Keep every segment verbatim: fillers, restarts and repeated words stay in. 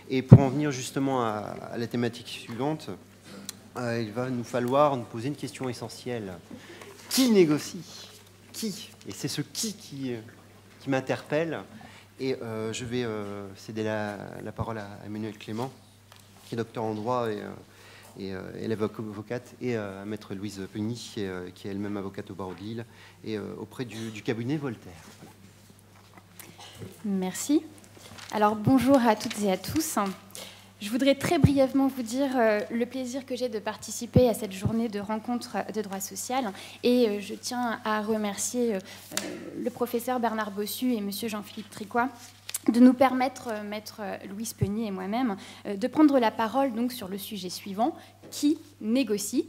Et pour en venir justement à, à la thématique suivante, euh, il va nous falloir nous poser une question essentielle. Qui négocie? Qui? Et c'est ce qui qui, qui m'interpelle. Et euh, je vais euh, céder la, la parole à Emmanuelle Clément, qui est docteur en droit et, euh, et euh, élève avocate, et euh, à maître Louise Peugny, qui est, euh, qui est elle-même avocate au barreau de Lille, et euh, auprès du, du cabinet Voltaire. Merci. Alors bonjour à toutes et à tous. Je voudrais très brièvement vous dire euh, le plaisir que j'ai de participer à cette journée de rencontre de droit social. Et euh, je tiens à remercier euh, le professeur Bernard Bossu et monsieur Jean-Philippe Tricois de nous permettre, euh, maître Louise Peugny et moi-même, euh, de prendre la parole donc, sur le sujet suivant, qui négocie ?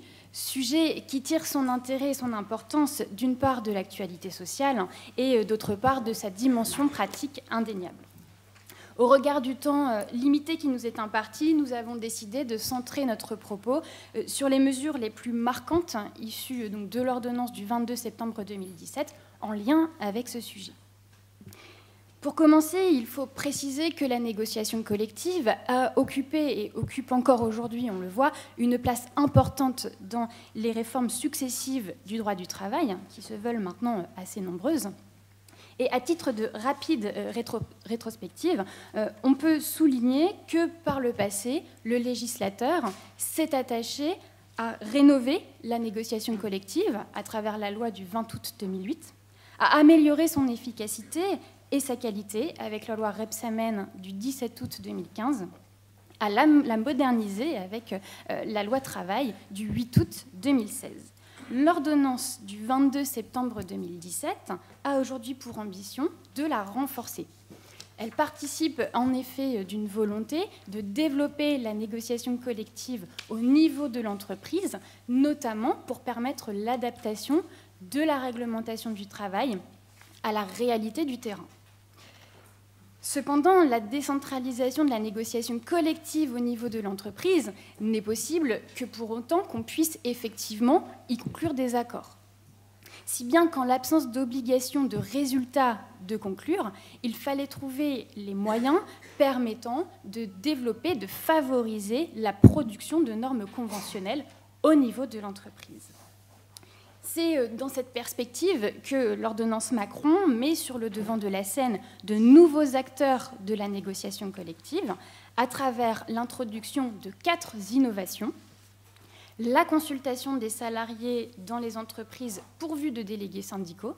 Sujet qui tire son intérêt et son importance d'une part de l'actualité sociale et euh, d'autre part de sa dimension pratique indéniable. Au regard du temps euh, limité qui nous est imparti, nous avons décidé de centrer notre propos euh, sur les mesures les plus marquantes issues euh, donc, de l'ordonnance du vingt-deux septembre deux mille dix-sept en lien avec ce sujet. Pour commencer, il faut préciser que la négociation collective a occupé et occupe encore aujourd'hui, on le voit, une place importante dans les réformes successives du droit du travail, qui se veulent maintenant assez nombreuses. Et à titre de rapide euh, rétro rétrospective, euh, on peut souligner que par le passé, le législateur s'est attaché à rénover la négociation collective à travers la loi du vingt août deux mille huit, à améliorer son efficacité et sa qualité avec la loi Rebsamen du dix-sept août deux mille quinze, à la, la moderniser avec euh, la loi Travail du huit août deux mille seize. L'ordonnance du vingt-deux septembre deux mille dix-sept a aujourd'hui pour ambition de la renforcer. Elle participe en effet d'une volonté de développer la négociation collective au niveau de l'entreprise, notamment pour permettre l'adaptation de la réglementation du travail à la réalité du terrain. Cependant, la décentralisation de la négociation collective au niveau de l'entreprise n'est possible que pour autant qu'on puisse effectivement y conclure des accords. Si bien qu'en l'absence d'obligation de résultat de conclure, il fallait trouver les moyens permettant de développer, de favoriser la production de normes conventionnelles au niveau de l'entreprise. C'est dans cette perspective que l'ordonnance Macron met sur le devant de la scène de nouveaux acteurs de la négociation collective à travers l'introduction de quatre innovations: la consultation des salariés dans les entreprises pourvues de délégués syndicaux,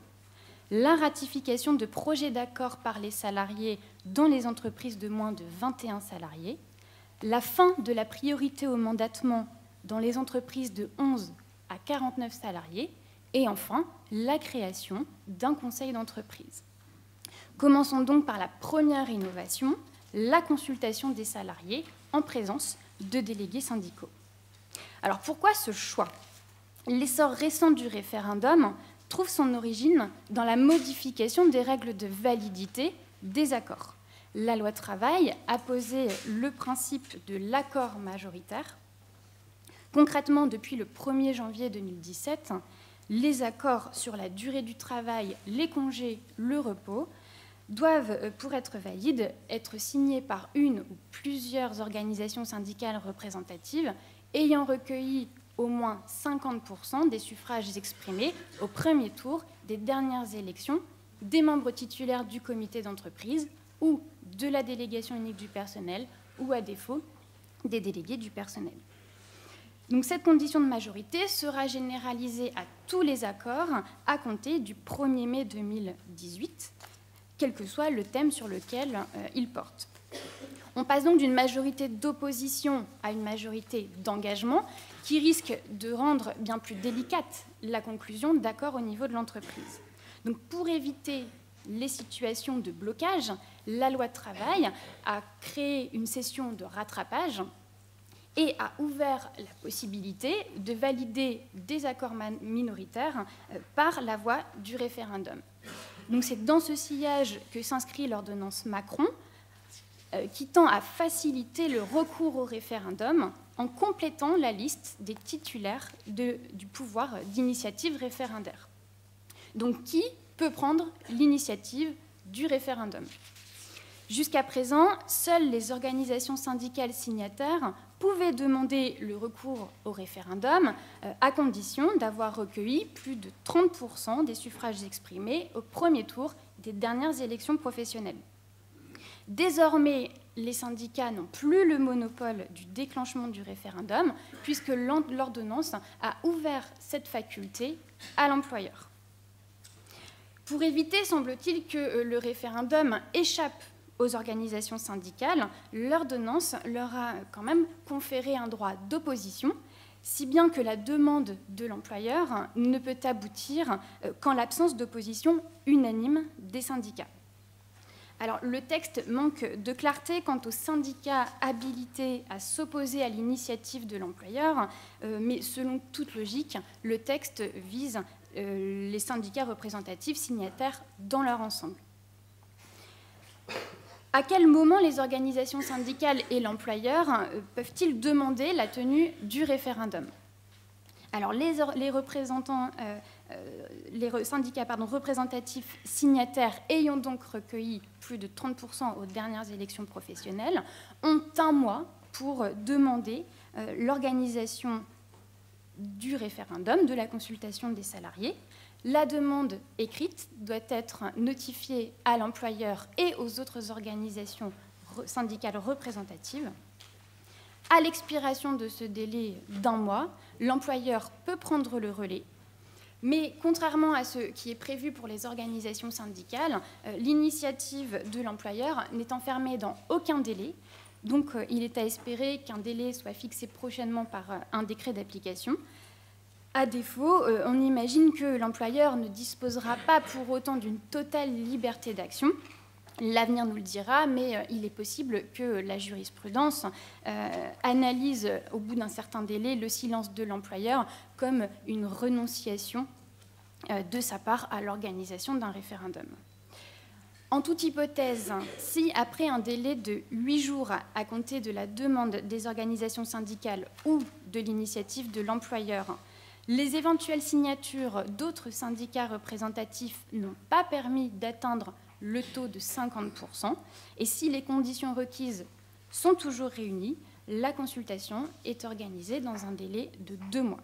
la ratification de projets d'accord par les salariés dans les entreprises de moins de vingt et un salariés, la fin de la priorité au mandatement dans les entreprises de onze à quarante-neuf salariés, et enfin, la création d'un conseil d'entreprise. Commençons donc par la première innovation, la consultation des salariés en présence de délégués syndicaux. Alors pourquoi ce choix? L'essor récent du référendum trouve son origine dans la modification des règles de validité des accords. La loi Travail a posé le principe de l'accord majoritaire. Concrètement, depuis le premier janvier deux mille dix-sept, les accords sur la durée du travail, les congés, le repos, doivent, pour être valides, être signés par une ou plusieurs organisations syndicales représentatives ayant recueilli au moins cinquante pour cent des suffrages exprimés au premier tour des dernières élections des membres titulaires du comité d'entreprise ou de la délégation unique du personnel ou, à défaut, des délégués du personnel. Donc, cette condition de majorité sera généralisée à tous les accords à compter du premier mai deux mille dix-huit, quel que soit le thème sur lequel euh, il porte. On passe donc d'une majorité d'opposition à une majorité d'engagement qui risque de rendre bien plus délicate la conclusion d'accords au niveau de l'entreprise. Donc, pour éviter les situations de blocage, la loi Travail a créé une session de rattrapage et a ouvert la possibilité de valider des accords minoritaires par la voie du référendum. Donc c'est dans ce sillage que s'inscrit l'ordonnance Macron, euh, qui tend à faciliter le recours au référendum en complétant la liste des titulaires de, du pouvoir d'initiative référendaire. Donc qui peut prendre l'initiative du référendum? Jusqu'à présent, seules les organisations syndicales signataires pouvaient demander le recours au référendum euh, à condition d'avoir recueilli plus de trente pour cent des suffrages exprimés au premier tour des dernières élections professionnelles. Désormais, les syndicats n'ont plus le monopole du déclenchement du référendum puisque l'ordonnance a ouvert cette faculté à l'employeur. Pour éviter, semble-t-il, que le référendum échappe aux organisations syndicales, l'ordonnance leur a quand même conféré un droit d'opposition, si bien que la demande de l'employeur ne peut aboutir qu'en l'absence d'opposition unanime des syndicats. Alors, le texte manque de clarté quant aux syndicats habilités à s'opposer à l'initiative de l'employeur, euh, mais selon toute logique, le texte vise euh, les syndicats représentatifs signataires dans leur ensemble. À quel moment les organisations syndicales et l'employeur euh, peuvent-ils demander la tenue du référendum ? Alors, les, les représentants, euh, euh, les syndicats pardon, représentatifs signataires ayant donc recueilli plus de trente pour cent aux dernières élections professionnelles ont un mois pour demander euh, l'organisation du référendum, de la consultation des salariés. La demande écrite doit être notifiée à l'employeur et aux autres organisations syndicales représentatives. À l'expiration de ce délai d'un mois, l'employeur peut prendre le relais, mais contrairement à ce qui est prévu pour les organisations syndicales, euh, l'initiative de l'employeur n'est enfermée dans aucun délai, donc euh, il est à espérer qu'un délai soit fixé prochainement par euh, un décret d'application. À défaut, euh, on imagine que l'employeur ne disposera pas pour autant d'une totale liberté d'action. L'avenir nous le dira, mais euh, il est possible que la jurisprudence euh, analyse au bout d'un certain délai le silence de l'employeur comme une renonciation euh, de sa part à l'organisation d'un référendum. En toute hypothèse, si après un délai de huit jours à compter de la demande des organisations syndicales ou de l'initiative de l'employeur, les éventuelles signatures d'autres syndicats représentatifs n'ont pas permis d'atteindre le taux de cinquante pour cent, et si les conditions requises sont toujours réunies, la consultation est organisée dans un délai de deux mois.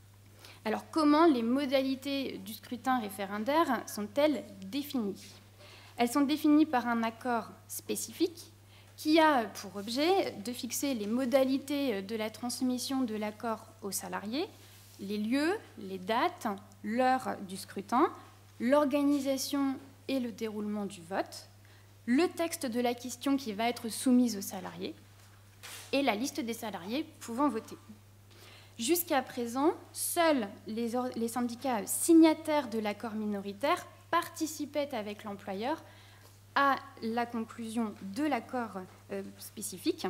Alors, comment les modalités du scrutin référendaire sont-elles définies ? Elles sont définies par un accord spécifique qui a pour objet de fixer les modalités de la transmission de l'accord aux salariés, les lieux, les dates, l'heure du scrutin, l'organisation et le déroulement du vote, le texte de la question qui va être soumise aux salariés et la liste des salariés pouvant voter. Jusqu'à présent, seuls les, les syndicats signataires de l'accord minoritaire participaient avec l'employeur à la conclusion de l'accord euh, spécifique.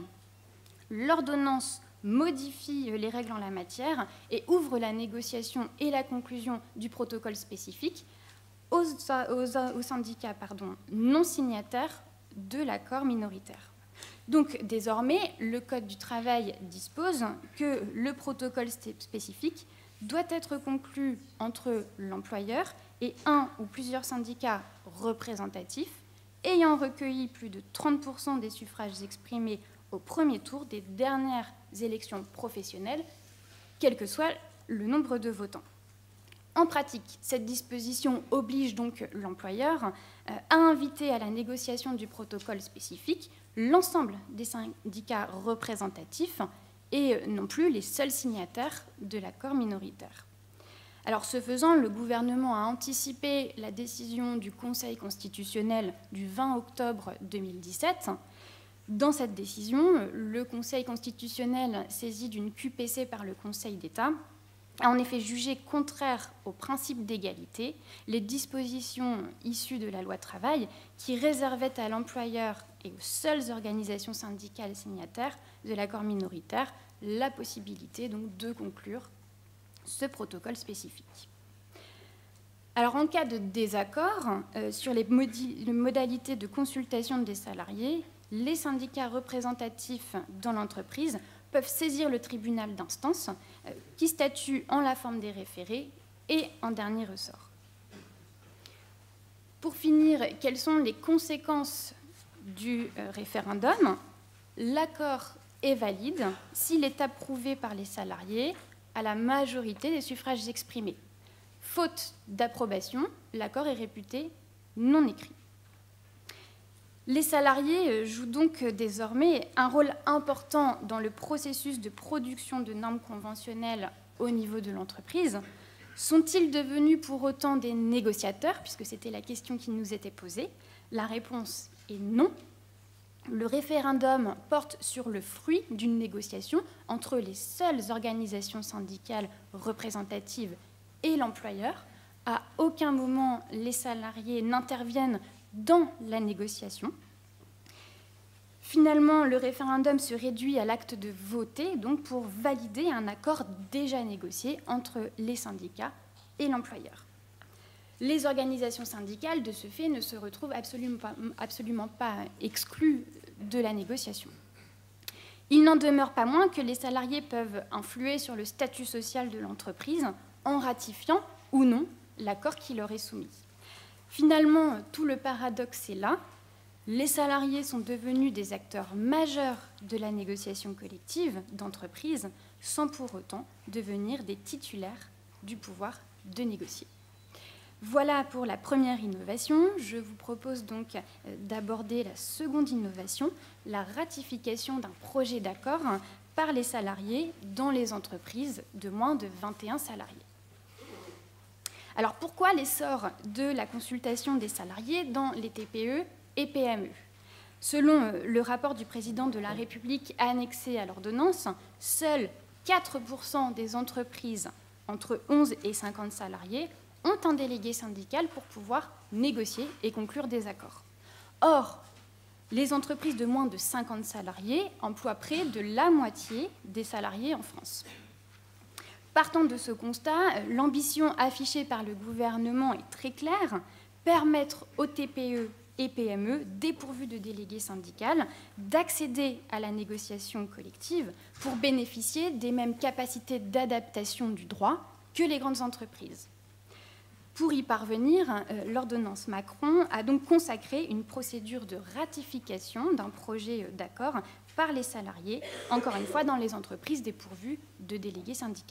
L'ordonnance modifie les règles en la matière et ouvre la négociation et la conclusion du protocole spécifique aux, aux, aux syndicats pardon, non signataires de l'accord minoritaire. Donc, désormais, le Code du travail dispose que le protocole spécifique doit être conclu entre l'employeur et un ou plusieurs syndicats représentatifs ayant recueilli plus de trente pour cent des suffrages exprimés au premier tour des dernières élections professionnelles, quel que soit le nombre de votants. En pratique, cette disposition oblige donc l'employeur à inviter à la négociation du protocole spécifique l'ensemble des syndicats représentatifs et non plus les seuls signataires de l'accord minoritaire. Alors, ce faisant, le gouvernement a anticipé la décision du Conseil constitutionnel du vingt octobre deux mille dix-sept. Dans cette décision, le Conseil constitutionnel, saisi d'une Q P C par le Conseil d'État, a en effet jugé contraire au principe d'égalité les dispositions issues de la loi travail qui réservaient à l'employeur et aux seules organisations syndicales signataires de l'accord minoritaire la possibilité donc de conclure ce protocole spécifique. Alors, en cas de désaccord euh, sur les, les modalités de consultation des salariés, les syndicats représentatifs dans l'entreprise peuvent saisir le tribunal d'instance euh, qui statue en la forme des référés et en dernier ressort. Pour finir, quelles sont les conséquences du référendum, l'accord est valide s'il est approuvé par les salariés à la majorité des suffrages exprimés. Faute d'approbation, l'accord est réputé non écrit. Les salariés jouent donc désormais un rôle important dans le processus de production de normes conventionnelles au niveau de l'entreprise. Sont-ils devenus pour autant des négociateurs, puisque c'était la question qui nous était posée? La réponse est non. Le référendum porte sur le fruit d'une négociation entre les seules organisations syndicales représentatives et l'employeur. À aucun moment, les salariés n'interviennent dans la négociation. Finalement, le référendum se réduit à l'acte de voter, donc pour valider un accord déjà négocié entre les syndicats et l'employeur. Les organisations syndicales, de ce fait, ne se retrouvent absolument pas, absolument pas exclues de la négociation. Il n'en demeure pas moins que les salariés peuvent influer sur le statut social de l'entreprise en ratifiant ou non l'accord qui leur est soumis. Finalement, tout le paradoxe est là. Les salariés sont devenus des acteurs majeurs de la négociation collective d'entreprise sans pour autant devenir des titulaires du pouvoir de négocier. Voilà pour la première innovation. Je vous propose donc d'aborder la seconde innovation, la ratification d'un projet d'accord par les salariés dans les entreprises de moins de vingt et un salariés. Alors pourquoi l'essor de la consultation des salariés dans les T P E et P M E? Selon le rapport du président de la République annexé à l'ordonnance, seuls quatre pour cent des entreprises entre onze et cinquante salariés ont un délégué syndical pour pouvoir négocier et conclure des accords. Or, les entreprises de moins de cinquante salariés emploient près de la moitié des salariés en France. Partant de ce constat, l'ambition affichée par le gouvernement est très claire, permettre aux T P E et P M E dépourvus de délégués syndical d'accéder à la négociation collective pour bénéficier des mêmes capacités d'adaptation du droit que les grandes entreprises. Pour y parvenir, l'ordonnance Macron a donc consacré une procédure de ratification d'un projet d'accord par les salariés, encore une fois dans les entreprises dépourvues de délégués syndicaux.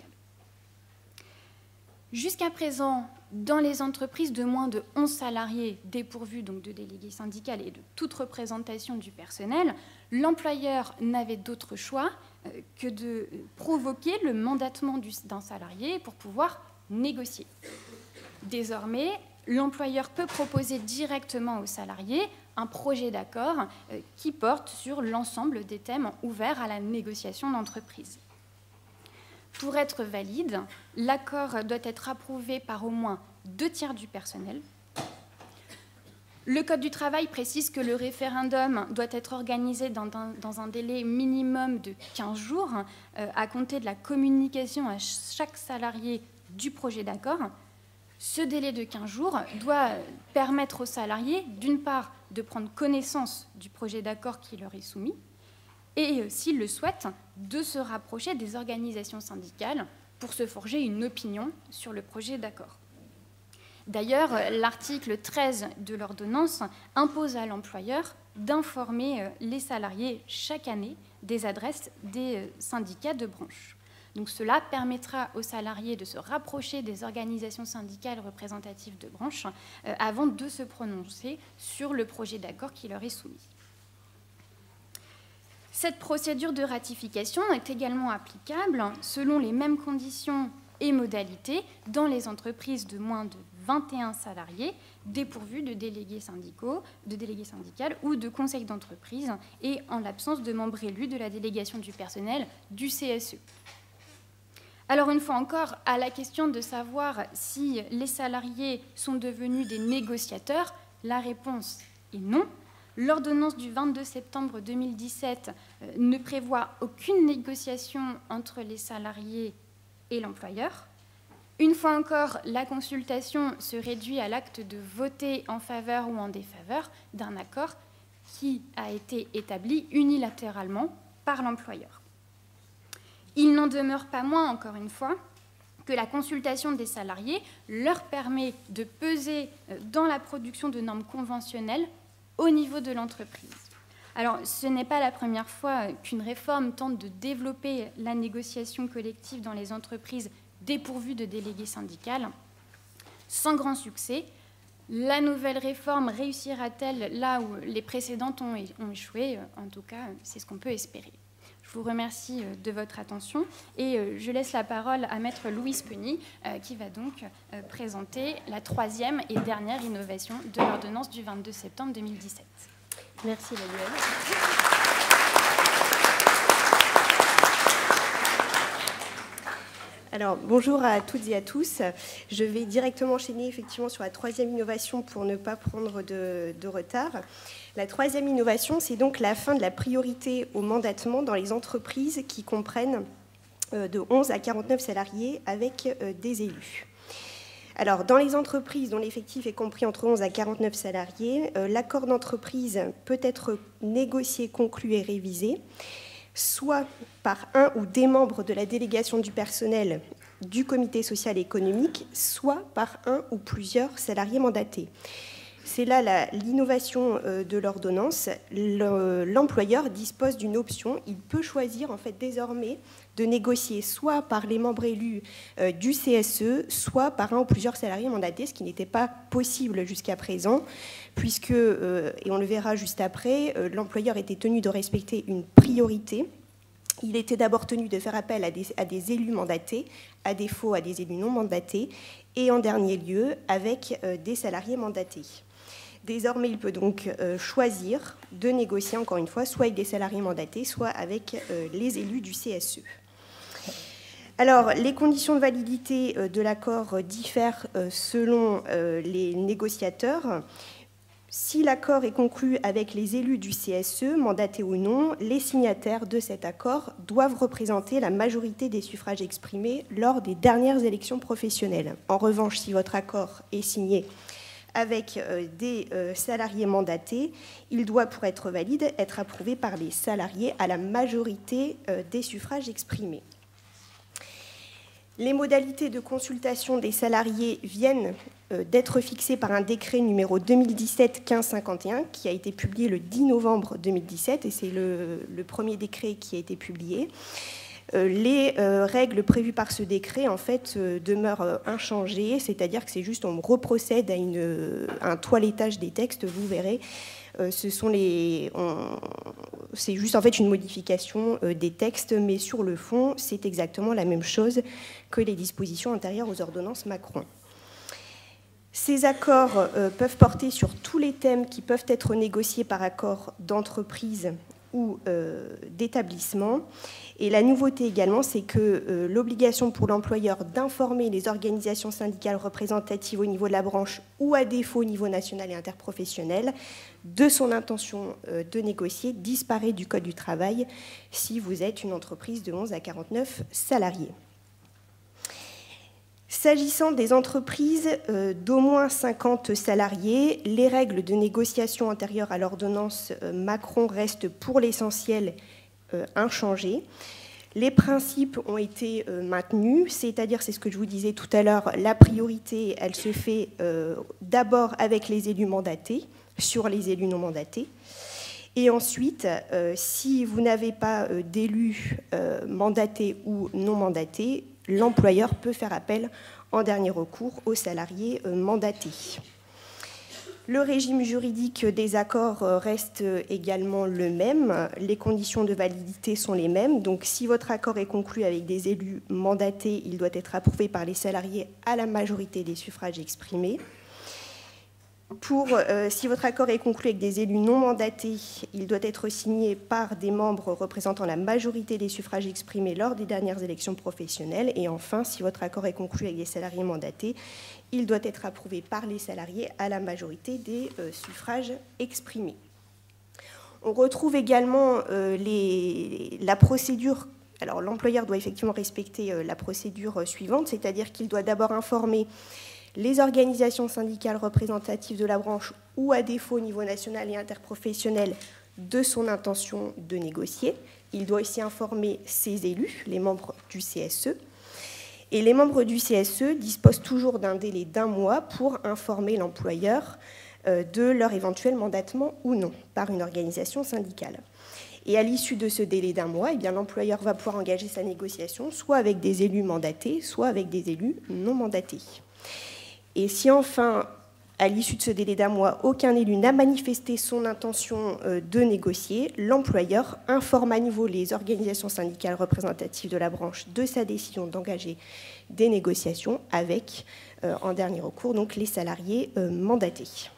Jusqu'à présent, dans les entreprises de moins de onze salariés dépourvues donc de délégués syndicaux et de toute représentation du personnel, l'employeur n'avait d'autre choix que de provoquer le mandatement d'un salarié pour pouvoir négocier. Désormais, l'employeur peut proposer directement aux salariés un projet d'accord qui porte sur l'ensemble des thèmes ouverts à la négociation d'entreprise. Pour être valide, l'accord doit être approuvé par au moins deux tiers du personnel. Le Code du travail précise que le référendum doit être organisé dans un, dans un délai minimum de quinze jours euh, à compter de la communication à chaque salarié du projet d'accord. Ce délai de quinze jours doit permettre aux salariés, d'une part, de prendre connaissance du projet d'accord qui leur est soumis, et, s'ils le souhaitent, de se rapprocher des organisations syndicales pour se forger une opinion sur le projet d'accord. D'ailleurs, l'article treize de l'ordonnance impose à l'employeur d'informer les salariés chaque année des adresses des syndicats de branche. Donc, cela permettra aux salariés de se rapprocher des organisations syndicales représentatives de branche euh, avant de se prononcer sur le projet d'accord qui leur est soumis. Cette procédure de ratification est également applicable selon les mêmes conditions et modalités dans les entreprises de moins de vingt et un salariés dépourvus de délégués syndicaux, de délégués syndicales ou de conseils d'entreprise et en l'absence de membres élus de la délégation du personnel du C S E. Alors une fois encore, à la question de savoir si les salariés sont devenus des négociateurs, la réponse est non. L'ordonnance du vingt-deux septembre deux mille dix-sept euh, ne prévoit aucune négociation entre les salariés et l'employeur. Une fois encore, la consultation se réduit à l'acte de voter en faveur ou en défaveur d'un accord qui a été établi unilatéralement par l'employeur. Il n'en demeure pas moins, encore une fois, que la consultation des salariés leur permet de peser dans la production de normes conventionnelles au niveau de l'entreprise. Alors, ce n'est pas la première fois qu'une réforme tente de développer la négociation collective dans les entreprises dépourvues de délégués syndicales. Sans grand succès, la nouvelle réforme réussira-t-elle là où les précédentes ont, ont échoué? En tout cas, c'est ce qu'on peut espérer. Je vous remercie de votre attention et je laisse la parole à Maître Louise Penny qui va donc présenter la troisième et dernière innovation de l'ordonnance du vingt-deux septembre deux mille dix-sept. Merci Manuel. Alors, bonjour à toutes et à tous. Je vais directement enchaîner effectivement sur la troisième innovation pour ne pas prendre de, de retard. La troisième innovation, c'est donc la fin de la priorité au mandatement dans les entreprises qui comprennent de onze à quarante-neuf salariés avec des élus. Alors, dans les entreprises dont l'effectif est compris entre onze à quarante-neuf salariés, euh, l'accord d'entreprise peut être négocié, conclu et révisé, soit par un ou des membres de la délégation du personnel du comité social et économique, soit par un ou plusieurs salariés mandatés. C'est là la, l'innovation euh, de l'ordonnance. Le, l'employeur dispose d'une option. Il peut choisir en fait désormais de négocier soit par les membres élus euh, du C S E, soit par un ou plusieurs salariés mandatés, ce qui n'était pas possible jusqu'à présent, puisque, euh, et on le verra juste après, euh, l'employeur était tenu de respecter une priorité. Il était d'abord tenu de faire appel à des, à des élus mandatés, à défaut à des élus non mandatés, et en dernier lieu avec euh, des salariés mandatés. Désormais, il peut donc euh, choisir de négocier, encore une fois, soit avec des salariés mandatés, soit avec euh, les élus du C S E. Alors, les conditions de validité euh, de l'accord diffèrent euh, selon euh, les négociateurs. Si l'accord est conclu avec les élus du C S E, mandatés ou non, les signataires de cet accord doivent représenter la majorité des suffrages exprimés lors des dernières élections professionnelles. En revanche, si votre accord est signé avec des salariés mandatés, il doit, pour être valide, être approuvé par les salariés à la majorité des suffrages exprimés. Les modalités de consultation des salariés viennent d'être fixées par un décret numéro deux mille dix-sept quinze cinquante et un qui a été publié le dix novembre deux mille dix-sept, et c'est le, le premier décret qui a été publié. Les règles prévues par ce décret, en fait, demeurent inchangées, c'est-à-dire que c'est juste, on reprocède à, une, à un toilettage des textes, vous verrez. Ce sont les, on, c'est juste, en fait, une modification des textes, mais sur le fond, c'est exactement la même chose que les dispositions antérieures aux ordonnances Macron. Ces accords euh, peuvent porter sur tous les thèmes qui peuvent être négociés par accord d'entreprise ou euh, d'établissement. Et la nouveauté également, c'est que euh, l'obligation pour l'employeur d'informer les organisations syndicales représentatives au niveau de la branche ou à défaut au niveau national et interprofessionnel de son intention euh, de négocier disparaît du Code du travail si vous êtes une entreprise de onze à quarante-neuf salariés. S'agissant des entreprises euh, d'au moins cinquante salariés, les règles de négociation antérieures à l'ordonnance euh, Macron restent pour l'essentiel euh, inchangées. Les principes ont été euh, maintenus, c'est-à-dire, c'est ce que je vous disais tout à l'heure, la priorité, elle se fait euh, d'abord avec les élus mandatés, sur les élus non mandatés. Et ensuite, euh, si vous n'avez pas euh, d'élus euh, mandatés ou non mandatés, l'employeur peut faire appel en dernier recours aux salariés mandatés. Le régime juridique des accords reste également le même. Les conditions de validité sont les mêmes. Donc, si votre accord est conclu avec des élus mandatés, il doit être approuvé par les salariés à la majorité des suffrages exprimés. Pour, euh, si votre accord est conclu avec des élus non mandatés, il doit être signé par des membres représentant la majorité des suffrages exprimés lors des dernières élections professionnelles. Et enfin, si votre accord est conclu avec des salariés mandatés, il doit être approuvé par les salariés à la majorité des euh, suffrages exprimés. On retrouve également euh, les, la procédure. Alors, l'employeur doit effectivement respecter euh, la procédure suivante, c'est-à-dire qu'il doit d'abord informer les organisations syndicales représentatives de la branche ou à défaut au niveau national et interprofessionnel de son intention de négocier. Il doit aussi informer ses élus, les membres du C S E. Et les membres du C S E disposent toujours d'un délai d'un mois pour informer l'employeur euh, de leur éventuel mandatement ou non par une organisation syndicale. Et à l'issue de ce délai d'un mois, eh bien, l'employeur va pouvoir engager sa négociation soit avec des élus mandatés, soit avec des élus non mandatés. Et si enfin, à l'issue de ce délai d'un mois, aucun élu n'a manifesté son intention de négocier, l'employeur informe à nouveau les organisations syndicales représentatives de la branche de sa décision d'engager des négociations avec, euh, en dernier recours, donc les salariés euh, mandatés.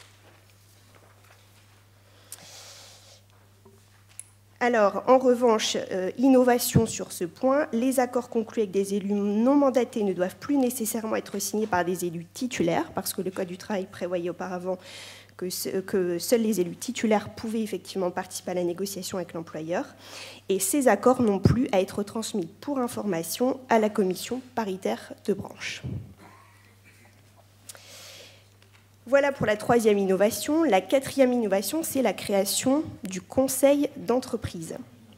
Alors, en revanche, euh, innovation sur ce point, les accords conclus avec des élus non mandatés ne doivent plus nécessairement être signés par des élus titulaires, parce que le Code du travail prévoyait auparavant que, ce, que seuls les élus titulaires pouvaient effectivement participer à la négociation avec l'employeur. Et ces accords n'ont plus à être transmis pour information à la commission paritaire de branche. Voilà pour la troisième innovation. La quatrième innovation, c'est la création du conseil d'entreprise.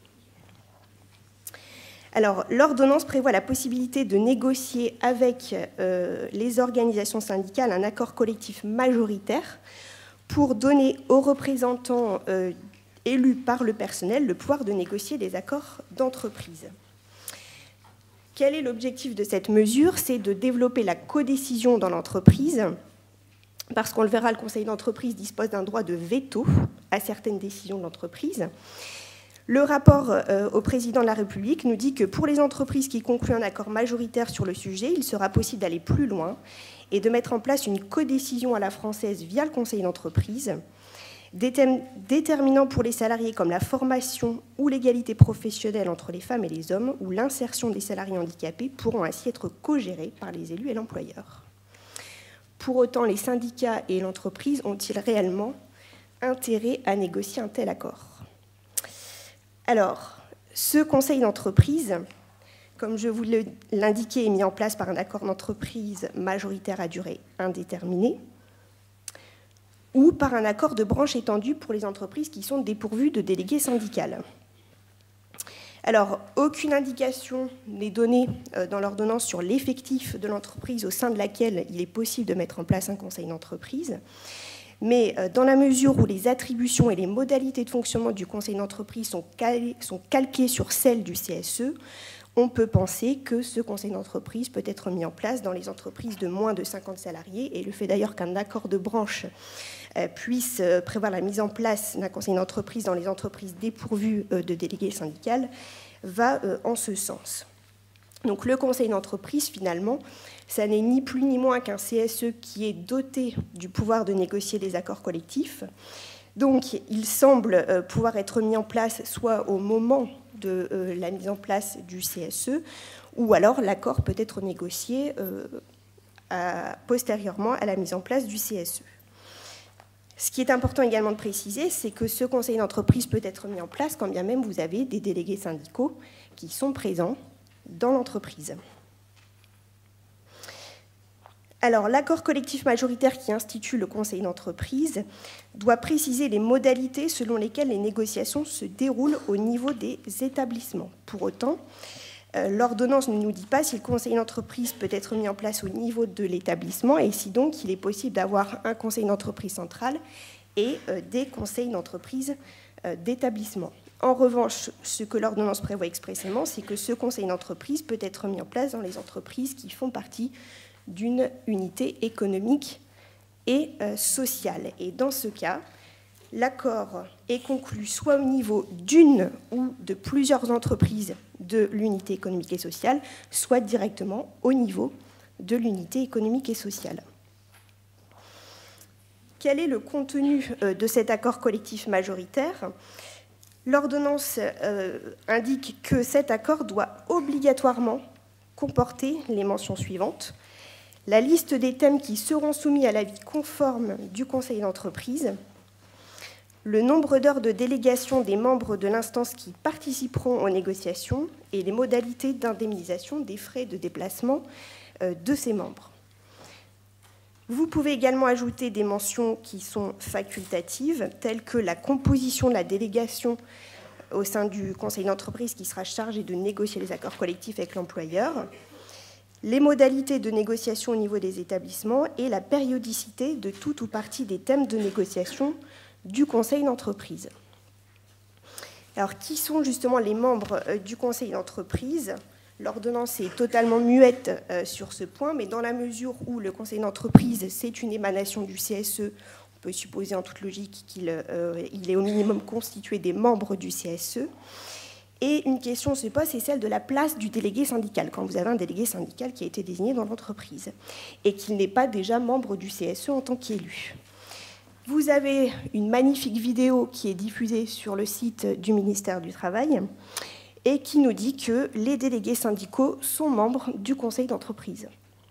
Alors, l'ordonnance prévoit la possibilité de négocier avec euh, les organisations syndicales un accord collectif majoritaire pour donner aux représentants euh, élus par le personnel le pouvoir de négocier des accords d'entreprise. Quel est l'objectif de cette mesure? C'est de développer la codécision dans l'entreprise, parce qu'on le verra, le conseil d'entreprise dispose d'un droit de veto à certaines décisions de l'entreprise. Le rapport euh, au président de la République nous dit que pour les entreprises qui concluent un accord majoritaire sur le sujet, il sera possible d'aller plus loin et de mettre en place une codécision à la française via le conseil d'entreprise, déterminant pour les salariés comme la formation ou l'égalité professionnelle entre les femmes et les hommes ou l'insertion des salariés handicapés pourront ainsi être co-gérés par les élus et l'employeur. Pour autant, les syndicats et l'entreprise ont-ils réellement intérêt à négocier un tel accord? Alors, ce conseil d'entreprise, comme je vous l'indiquais, est mis en place par un accord d'entreprise majoritaire à durée indéterminée ou par un accord de branche étendu pour les entreprises qui sont dépourvues de délégués syndical. Alors, aucune indication n'est donnée dans l'ordonnance sur l'effectif de l'entreprise au sein de laquelle il est possible de mettre en place un conseil d'entreprise, mais dans la mesure où les attributions et les modalités de fonctionnement du conseil d'entreprise sont, cal- sont calquées sur celles du C S E, on peut penser que ce conseil d'entreprise peut être mis en place dans les entreprises de moins de cinquante salariés, et le fait d'ailleurs qu'un accord de branche puisse prévoir la mise en place d'un conseil d'entreprise dans les entreprises dépourvues de délégués syndicaux va en ce sens. Donc le conseil d'entreprise, finalement, ça n'est ni plus ni moins qu'un C S E qui est doté du pouvoir de négocier des accords collectifs. Donc il semble pouvoir être mis en place soit au moment de la mise en place du C S E, ou alors l'accord peut être négocié à, postérieurement à la mise en place du C S E. Ce qui est important également de préciser, c'est que ce conseil d'entreprise peut être mis en place quand bien même vous avez des délégués syndicaux qui sont présents dans l'entreprise. Alors, l'accord collectif majoritaire qui institue le conseil d'entreprise doit préciser les modalités selon lesquelles les négociations se déroulent au niveau des établissements. Pour autant, euh, l'ordonnance ne nous dit pas si le conseil d'entreprise peut être mis en place au niveau de l'établissement et si donc il est possible d'avoir un conseil d'entreprise central et euh, des conseils d'entreprise euh, d'établissement. En revanche, ce que l'ordonnance prévoit expressément, c'est que ce conseil d'entreprise peut être mis en place dans les entreprises qui font partie d'une unité économique et euh, sociale. Et dans ce cas, l'accord est conclu soit au niveau d'une ou de plusieurs entreprises de l'unité économique et sociale, soit directement au niveau de l'unité économique et sociale. Quel est le contenu euh, de cet accord collectif majoritaire ? L'ordonnance euh, indique que cet accord doit obligatoirement comporter les mentions suivantes. La liste des thèmes qui seront soumis à l'avis conforme du conseil d'entreprise, le nombre d'heures de délégation des membres de l'instance qui participeront aux négociations et les modalités d'indemnisation des frais de déplacement de ces membres. Vous pouvez également ajouter des mentions qui sont facultatives, telles que la composition de la délégation au sein du conseil d'entreprise qui sera chargé de négocier les accords collectifs avec l'employeur, les modalités de négociation au niveau des établissements et la périodicité de tout ou partie des thèmes de négociation du conseil d'entreprise. Alors, qui sont justement les membres du conseil d'entreprise ? L'ordonnance est totalement muette euh, sur ce point, mais dans la mesure où le conseil d'entreprise, c'est une émanation du C S E, on peut supposer en toute logique qu'il euh, il est au minimum constitué des membres du C S E. Et une question se pose, c'est celle de la place du délégué syndical, quand vous avez un délégué syndical qui a été désigné dans l'entreprise et qu'il n'est pas déjà membre du C S E en tant qu'élu. Vous avez une magnifique vidéo qui est diffusée sur le site du ministère du Travail et qui nous dit que les délégués syndicaux sont membres du conseil d'entreprise.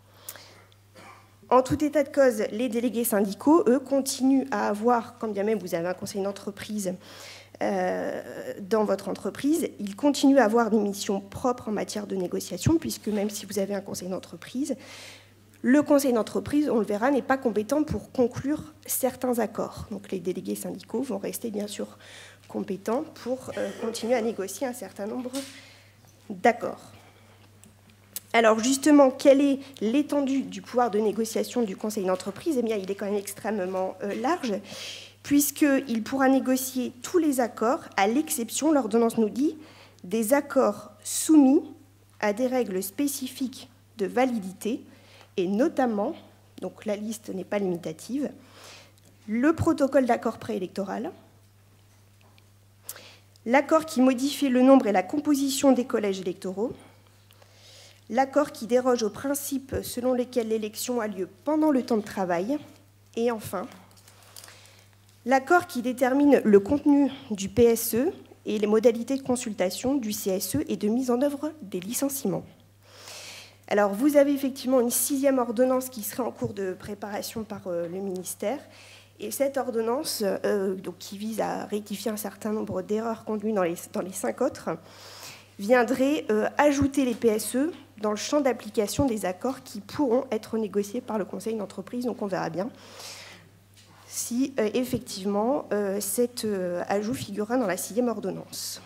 En tout état de cause, les délégués syndicaux, eux, continuent à avoir, quand bien même vous avez un conseil d'entreprise euh, dans votre entreprise, ils continuent à avoir des missions propres en matière de négociation, puisque même si vous avez un conseil d'entreprise, le conseil d'entreprise, on le verra, n'est pas compétent pour conclure certains accords. Donc les délégués syndicaux vont rester bien sûr compétents pour euh, continuer à négocier un certain nombre d'accords. Alors justement, quelle est l'étendue du pouvoir de négociation du conseil d'entreprise ? Eh bien, il est quand même extrêmement euh, large, puisqu'il pourra négocier tous les accords, à l'exception, l'ordonnance nous dit, des accords soumis à des règles spécifiques de validité, et notamment, donc la liste n'est pas limitative, le protocole d'accord préélectoral, l'accord qui modifie le nombre et la composition des collèges électoraux, l'accord qui déroge aux principes selon lesquels l'élection a lieu pendant le temps de travail, et enfin, l'accord qui détermine le contenu du P S E et les modalités de consultation du C S E et de mise en œuvre des licenciements. Alors, vous avez effectivement une sixième ordonnance qui serait en cours de préparation par euh, le ministère. Et cette ordonnance, euh, donc, qui vise à rectifier un certain nombre d'erreurs conduites dans les, dans les cinq autres, viendrait euh, ajouter les P S E dans le champ d'application des accords qui pourront être négociés par le conseil d'entreprise. Donc, on verra bien si, euh, effectivement, euh, cet euh, ajout figurera dans la sixième ordonnance.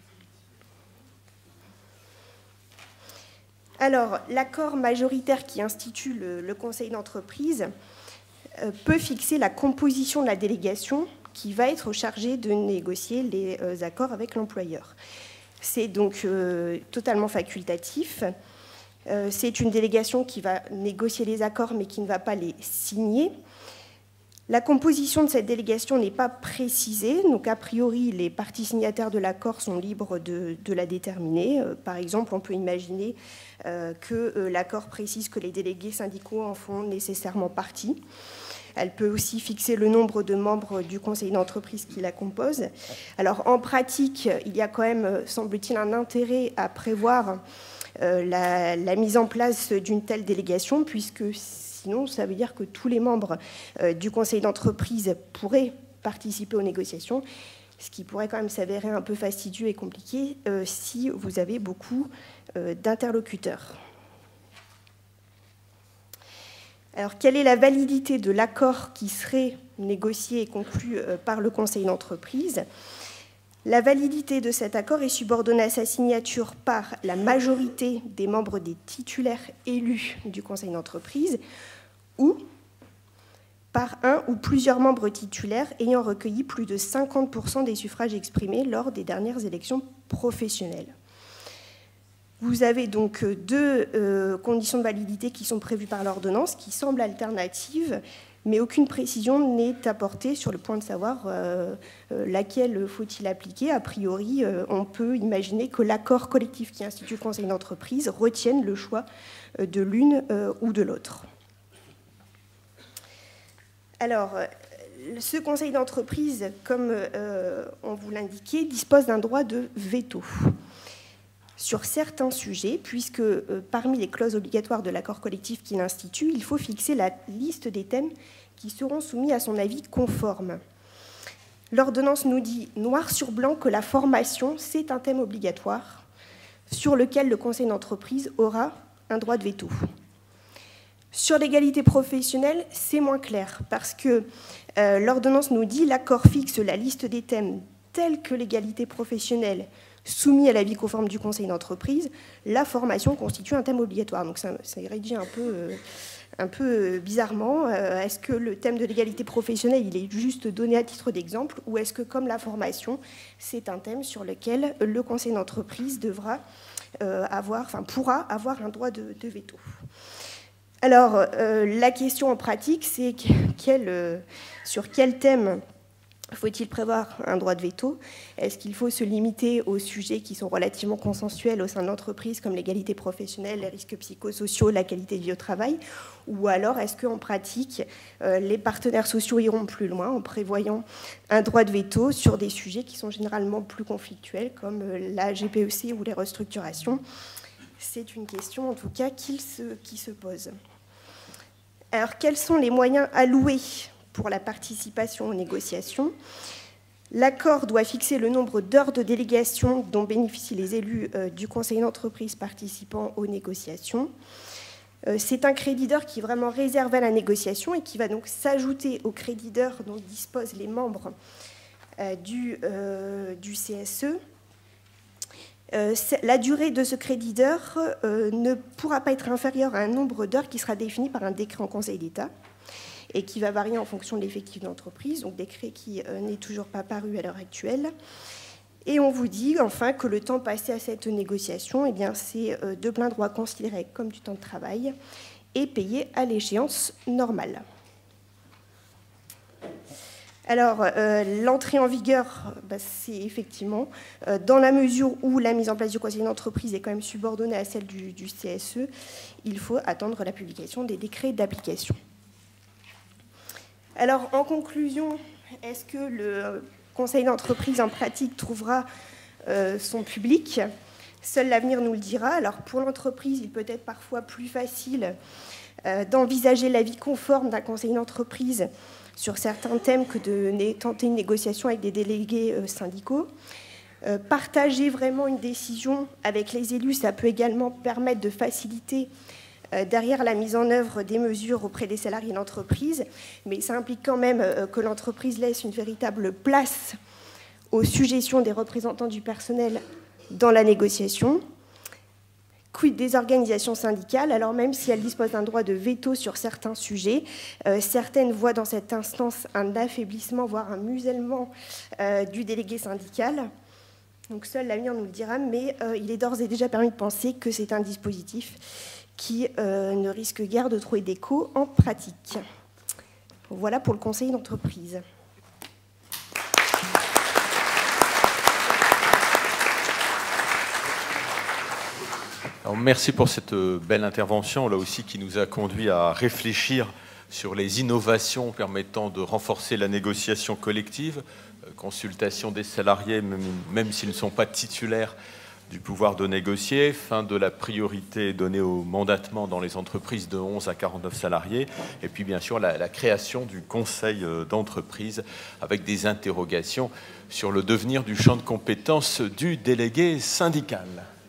Alors, l'accord majoritaire qui institue le, le conseil d'entreprise euh, peut fixer la composition de la délégation qui va être chargée de négocier les euh, accords avec l'employeur. C'est donc euh, totalement facultatif. Euh, c'est une délégation qui va négocier les accords mais qui ne va pas les signer. La composition de cette délégation n'est pas précisée, donc a priori les parties signataires de l'accord sont libres de, de la déterminer. Euh, par exemple, on peut imaginer euh, que euh, l'accord précise que les délégués syndicaux en font nécessairement partie. Elle peut aussi fixer le nombre de membres du conseil d'entreprise qui la compose. Alors en pratique, il y a quand même, semble-t-il, un intérêt à prévoir euh, la, la mise en place d'une telle délégation, puisque sinon, ça veut dire que tous les membres euh, du conseil d'entreprise pourraient participer aux négociations, ce qui pourrait quand même s'avérer un peu fastidieux et compliqué euh, si vous avez beaucoup euh, d'interlocuteurs. Alors, quelle est la validité de l'accord qui serait négocié et conclu euh, par le conseil d'entreprise ? La validité de cet accord est subordonnée à sa signature par la majorité des membres des titulaires élus du conseil d'entreprise ou par un ou plusieurs membres titulaires ayant recueilli plus de cinquante pour cent des suffrages exprimés lors des dernières élections professionnelles. Vous avez donc deux euh, conditions de validité qui sont prévues par l'ordonnance, qui semblent alternatives, mais aucune précision n'est apportée sur le point de savoir euh, euh, laquelle faut-il appliquer. A priori, euh, on peut imaginer que l'accord collectif qui institue le conseil d'entreprise retienne le choix euh, de l'une euh, ou de l'autre. Alors, ce conseil d'entreprise, comme euh, on vous l'indiquait, dispose d'un droit de veto sur certains sujets, puisque euh, parmi les clauses obligatoires de l'accord collectif qu'il institue, il faut fixer la liste des thèmes qui seront soumis à son avis conforme. L'ordonnance nous dit noir sur blanc que la formation, c'est un thème obligatoire sur lequel le conseil d'entreprise aura un droit de veto. Sur l'égalité professionnelle, c'est moins clair, parce que euh, l'ordonnance nous dit l'accord fixe la liste des thèmes tels que l'égalité professionnelle soumis à l'avis conforme du conseil d'entreprise, la formation constitue un thème obligatoire. Donc ça, ça est rédigé un peu, euh, un peu bizarrement. Euh, est-ce que le thème de l'égalité professionnelle, il est juste donné à titre d'exemple, ou est-ce que, comme la formation, c'est un thème sur lequel le conseil d'entreprise devra euh, avoir, enfin pourra avoir un droit de, de veto? Alors, euh, la question en pratique, c'est quel, euh, sur quel thème faut-il prévoir un droit de veto? Est-ce qu'il faut se limiter aux sujets qui sont relativement consensuels au sein de l'entreprise, comme l'égalité professionnelle, les risques psychosociaux, la qualité de vie au travail? Ou alors, est-ce qu'en pratique, euh, les partenaires sociaux iront plus loin en prévoyant un droit de veto sur des sujets qui sont généralement plus conflictuels, comme la G P E C ou les restructurations? C'est une question, en tout cas, qui se, qui se pose. Alors, quels sont les moyens alloués pour la participation aux négociations? L'accord doit fixer le nombre d'heures de délégation dont bénéficient les élus euh, du conseil d'entreprise participant aux négociations. Euh, c'est un crédit d'heures qui est vraiment réservé à la négociation et qui va donc s'ajouter au crédit d'heures dont disposent les membres euh, du, euh, du C S E. Euh, la durée de ce crédit d'heures euh, ne pourra pas être inférieure à un nombre d'heures qui sera défini par un décret en Conseil d'État et qui va varier en fonction de l'effectif d'entreprise, donc décret qui euh, n'est toujours pas paru à l'heure actuelle. Et on vous dit enfin que le temps passé à cette négociation, eh bien, c'est euh, de plein droit considéré comme du temps de travail et payé à l'échéance normale. Alors, euh, l'entrée en vigueur, bah, c'est effectivement, euh, dans la mesure où la mise en place du conseil d'entreprise est quand même subordonnée à celle du, du C S E, il faut attendre la publication des décrets d'application. Alors, en conclusion, est-ce que le conseil d'entreprise en pratique trouvera euh, son public? Seul l'avenir nous le dira. Alors, pour l'entreprise, il peut être parfois plus facile euh, d'envisager l'avis conforme d'un conseil d'entreprise sur certains thèmes que de tenter une négociation avec des délégués euh, syndicaux. Euh, partager vraiment une décision avec les élus, ça peut également permettre de faciliter euh, derrière la mise en œuvre des mesures auprès des salariés de l'entreprise, mais ça implique quand même euh, que l'entreprise laisse une véritable place aux suggestions des représentants du personnel dans la négociation. Quid des organisations syndicales? Alors même si elles disposent d'un droit de veto sur certains sujets, euh, certaines voient dans cette instance un affaiblissement, voire un musellement euh, du délégué syndical. Donc seul l'avenir nous le dira, mais euh, il est d'ores et déjà permis de penser que c'est un dispositif qui euh, ne risque guère de trouver d'écho en pratique. Voilà pour le conseil d'entreprise. Alors, merci pour cette belle intervention, là aussi, qui nous a conduit à réfléchir sur les innovations permettant de renforcer la négociation collective, consultation des salariés, même, même s'ils ne sont pas titulaires du pouvoir de négocier, fin de la priorité donnée au mandatement dans les entreprises de onze à quarante-neuf salariés, et puis bien sûr la, la création du conseil d'entreprise avec des interrogations sur le devenir du champ de compétences du délégué syndical.